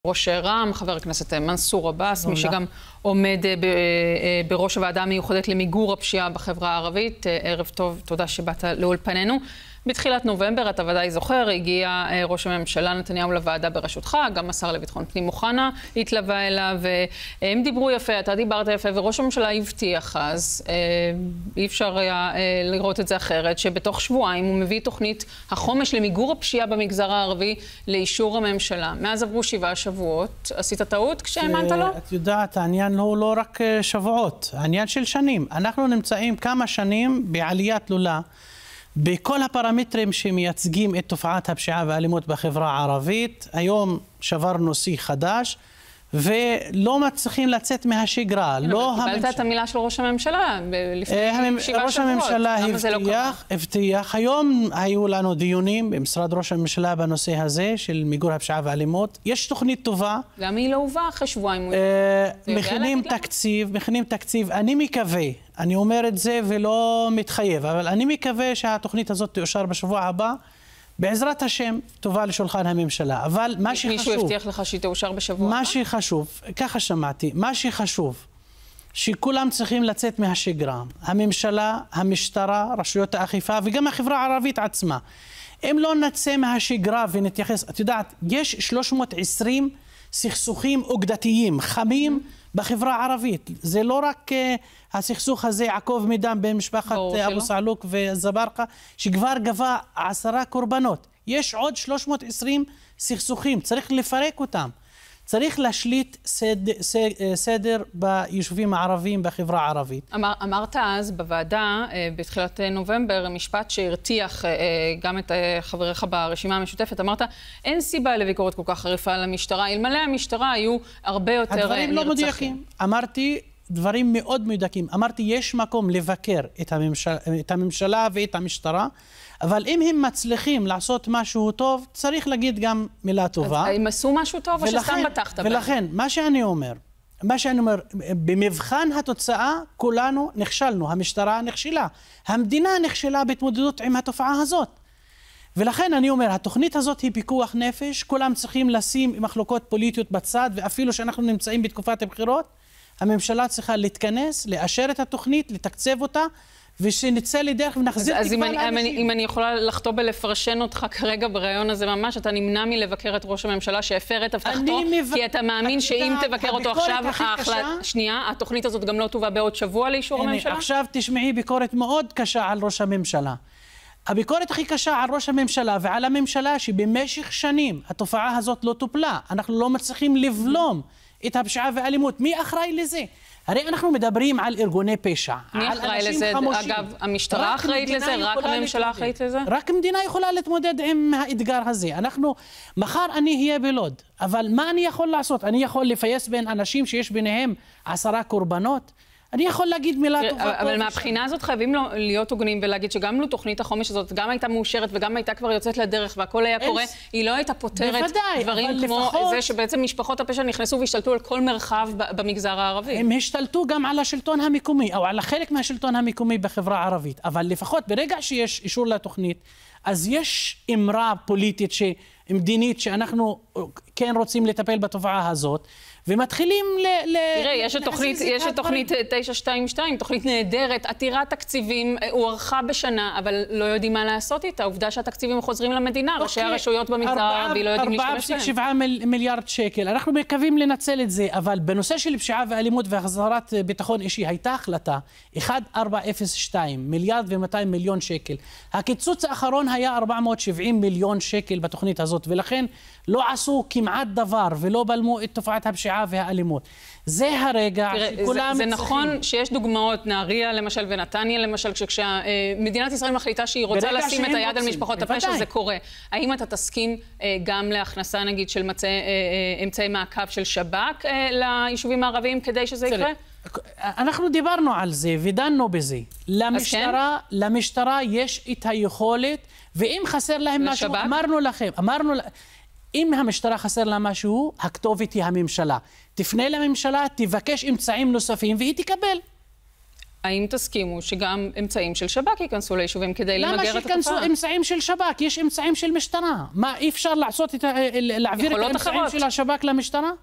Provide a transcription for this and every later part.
ראש רע"מ, חבר הכנסת מנסור עבאס, מי שגם עומד בראש הוועדה המיוחדת למיגור הפשיעה בחברה הערבית. ערב טוב, תודה שבאת לאולפנינו. בתחילת נובמבר, אתה ודאי זוכר, הגיע ראש הממשלה נתניהו לוועדה בראשותך, גם השר לביטחון פנים אוחנה התלווה אליו, והם דיברו יפה, אתה דיברת יפה, וראש הממשלה הבטיח אז, אי אפשר היה לראות את זה אחרת, שבתוך שבועיים הוא מביא תוכנית החומש למיגור הפשיעה במגזר הערבי לאישור הממשלה. מאז עברו 7 שבועות, עשית טעות כשהאמנת לו? את יודעת, העניין הוא לא רק שבועות, העניין של שנים. אנחנו נמצאים כמה שנים בעלייה תלולה, בכל הפרמטרים שמייצגים את תופעת הפשיעה והאלימות בחברה הערבית. היום שברנו שיא חדש, ולא מצליחים לצאת מהשגרה. קיבלת את המילה של ראש הממשלה לפני 7 שבועות. ראש הממשלה הבטיח. היום היו לנו דיונים במשרד ראש הממשלה בנושא הזה של מיגור הפשיעה והאלימות. יש תוכנית טובה. למה היא לא הובאה אחרי שבועיים? מכינים תקציב. אני מקווה, אני אומר את זה ולא מתחייב, אבל אני מקווה שהתוכנית הזאת תאושר בשבוע הבא. בעזרת השם, תובא לשולחן הממשלה. אבל מה שחשוב... מישהו הבטיח לך שהיא תאושר בשבוע הבא? מה שחשוב, ככה שמעתי, מה שחשוב, שכולם צריכים לצאת מהשגרה. הממשלה, המשטרה, רשויות האכיפה וגם החברה הערבית עצמה. אם לא נצא מהשגרה ונתייחס... את יודעת, יש 320 סכסוכים אוגדתיים, חמים, בחברה הערבית. זה לא רק הסכסוך הזה עקוב מדם בין משפחת אבו סעלוק וזברקה, שכבר גבה 10 קורבנות. יש עוד 320 סכסוכים, צריך לפרק אותם. צריך להשליט סדר ביישובים הערביים בחברה הערבית. אמרת אז בוועדה, בתחילת נובמבר, משפט שהרתיח גם את חבריך ברשימה המשותפת. אמרת, אין סיבה לביקורת כל כך חריפה על המשטרה. אלמלא המשטרה היו הרבה יותר נרצחים. הדברים לא מדויקים. אמרתי דברים מאוד מדויקים. אמרתי, יש מקום לבקר את הממשלה ואת המשטרה, אבל אם הם מצליחים לעשות משהו טוב, צריך להגיד גם מילה טובה. אז הם עשו משהו טוב או שסתם בטחת בהם? ולכן, מה שאני אומר, במבחן התוצאה, כולנו נכשלנו. המשטרה נכשלה. המדינה נכשלה בהתמודדות עם התופעה הזאת. ולכן אני אומר, התוכנית הזאת היא פיקוח נפש, כולם צריכים לשים מחלוקות פוליטיות בצד, ואפילו שאנחנו נמצאים בתקופת הבחירות, הממשלה צריכה להתכנס, לאשר את התוכנית, לתקצב אותה, ושנצא לדרך ונחזיר תקווה לאנשים. אם אני יכולה לחתוב בלפרשן אותך כרגע ברעיון הזה ממש, אתה נמנע מלבקר את ראש הממשלה שהפר את הבטחתו, כי אתה מאמין שאם תבקר אותו עכשיו, התוכנית הזאת גם לא תובא בעוד שבוע לאישור הממשלה? עכשיו תשמעי ביקורת מאוד קשה על ראש הממשלה. הביקורת הכי קשה על ראש הממשלה ועל הממשלה שבמשך שנים התופעה הזאת לא טופלה. אנחנו לא מצליחים לבלום את הפשיעה והאלימות. מי אחראי לזה? הרי אנחנו מדברים על ארגוני פשע. מי אחראי לזה? אגב, המשטרה אחראית לזה? רק הממשלה אחראית לזה? רק המדינה יכולה להתמודד עם האתגר הזה. מחר אני אהיה בלוד, אבל מה אני יכול לעשות? אני יכול לפייס בין אנשים שיש ביניהם 10 קורבנות? אני יכול להגיד מילה טובה. אבל מהבחינה הזאת חייבים להיות הוגנים ולהגיד שגם לו תוכנית החומש הזאת גם הייתה מאושרת וגם הייתה כבר יוצאת לדרך והכל היה קורה, היא לא הייתה פותרת דברים כמו זה שבעצם משפחות הפשע נכנסו והשתלטו על כל מרחב במגזר הערבי. הם השתלטו גם על השלטון המקומי, או על חלק מהשלטון המקומי בחברה הערבית, אבל לפחות ברגע שיש אישור לתוכנית, אז יש אמרה פוליטית מדינית שאנחנו כן רוצים לטפל בתופעה הזאת, ומתחילים תראה, יש את תוכנית 922, תוכנית נהדרת, עתירת תקציבים, הוארכה בשנה, אבל לא יודעים מה לעשות איתה. העובדה שהתקציבים חוזרים למדינה, ראשי הרשויות במגזר הערבי לא יודעים להשתמש בהם. 4.7 מיליארד שקל. אנחנו מקווים לנצל את זה, אבל בנושא של פשיעה ואלימות והחזרת ביטחון אישי, הייתה החלטה 1402, מיליארד ו200 מיליון שקל. הקיצוץ האחרון היה 470 מיליון שקל בתוכנית הזאת, ולכן לא עשו כמעט דבר ולא בלמו את תופעת הפשיעה והאלימות. זה הרגע שכולם זה נכון שיש דוגמאות, נהריה למשל ונתניה למשל, כשמדינת ישראל מחליטה שהיא רוצה לשים את היד על משפחות הפשע, זה קורה. האם אתה תסכים גם להכנסה נגיד של אמצעי מעקב של שב"כ ליישובים הערביים כדי שזה יקרה? אנחנו דיברנו על זה ודנו בזה. למשטרה יש את היכולת, ואם חסר להם משהו, אמרנו אם המשטרה חסר לה משהו, הכתובת היא הממשלה. תפנה לממשלה, תבקש אמצעים נוספים והיא תקבל. האם תסכימו שגם אמצעים של שב"כ ייכנסו ליישובים כדי למגר את התופעה? למה שייכנסו אמצעים של שב"כ? יש אמצעים של משטרה. מה, אי אפשר להעביר את האמצעים של השב"כ למשטרה?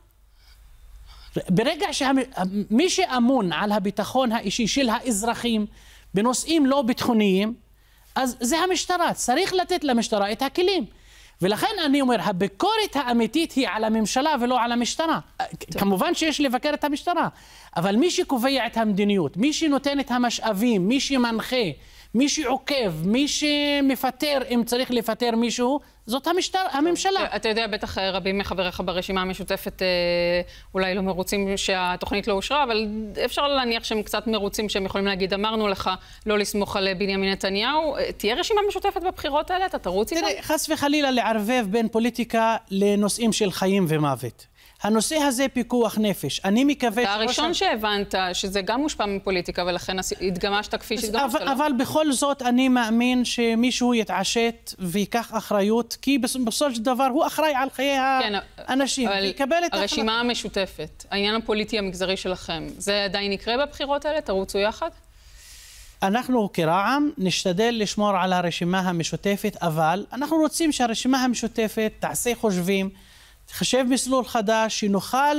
ברגע שמי שאמון על הביטחון האישי של האזרחים בנושאים לא ביטחוניים, אז זה המשטרה. צריך לתת למשטרה את הכלים. ולכן אני אומר, הביקורת האמיתית היא על הממשלה ולא על המשטרה. כמובן שיש לבקר את המשטרה, אבל מי שקובע את המדיניות, מי שנותן את המשאבים, מי שמנחה, מי שעוקב, מי שמפטר אם צריך לפטר מישהו, זאת הממשלה. אתה יודע, בטח רבים מחבריך ברשימה המשותפת אולי לא מרוצים שהתוכנית לא אושרה, אבל אפשר להניח שהם קצת מרוצים שהם יכולים להגיד, אמרנו לך לא לסמוך על בנימין נתניהו. תהיה רשימה משותפת בבחירות האלה? אתה תרוץ איתם? תראה, חס וחלילה לערבב בין פוליטיקה לנושאים של חיים ומוות. הנושא הזה פיקוח נפש. אני מקווה... אתה הראשון שהבנת שזה גם מושפע מפוליטיקה, ולכן התגמשת כפי שהתגמשת. אבל בכל זאת אני מאמין שמישהו יתעשת ויקח אחריות, כי בסופו של דבר הוא אחראי על חיי האנשים. ויקבל את הרשימה המשותפת, העניין הפוליטי המגזרי שלכם, זה עדיין יקרה בבחירות האלה? תרוצו יחד? אנחנו כרע"מ נשתדל לשמור על הרשימה המשותפת, אבל אנחנו רוצים שהרשימה המשותפת תעשה חושבים, תחשב מסלול חדש, שנוכל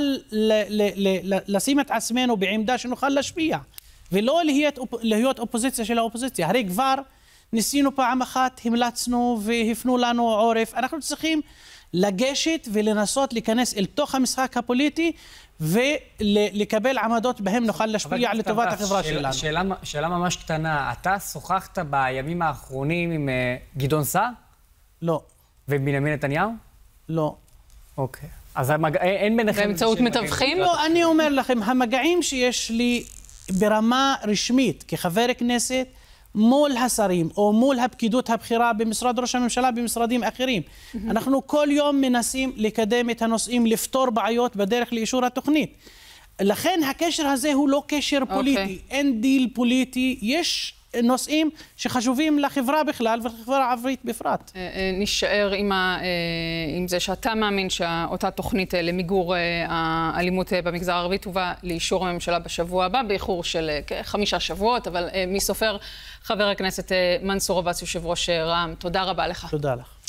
לשים את עצמנו בעמדה שנוכל להשפיע, ולא להיות אופוזיציה של האופוזיציה. הרי כבר ניסינו פעם אחת, המלצנו והפנו לנו עורף. אנחנו צריכים לגשת ולנסות להיכנס אל תוך המשחק הפוליטי, ולקבל עמדות בהם נוכל להשפיע לטובת החברה שלנו. שאלה ממש קטנה, אתה שוחחת בימים האחרונים עם גדעון סער? לא. ובנימין נתניהו? לא. אוקיי. אז אין ביניכם... באמצעות מתווכים? לא, אני אומר לכם, המגעים שיש לי ברמה רשמית כחבר כנסת מול השרים או מול הפקידות הבכירה במשרד ראש הממשלה, במשרדים אחרים. אנחנו כל יום מנסים לקדם את הנושאים, לפתור בעיות בדרך לאישור התוכנית. לכן הקשר הזה הוא לא קשר פוליטי, אין דיל פוליטי, יש נושאים שחשובים לחברה בכלל ולחברה הערבית בפרט. נשאר עם זה שאתה מאמין שאותה תוכנית למיגור האלימות במגזר הערבי תובא לאישור הממשלה בשבוע הבא, באיחור של 5 שבועות, אבל מי סופר? חבר הכנסת מנסור עבאס, יושב ראש רע"מ, תודה רבה לך. תודה לך.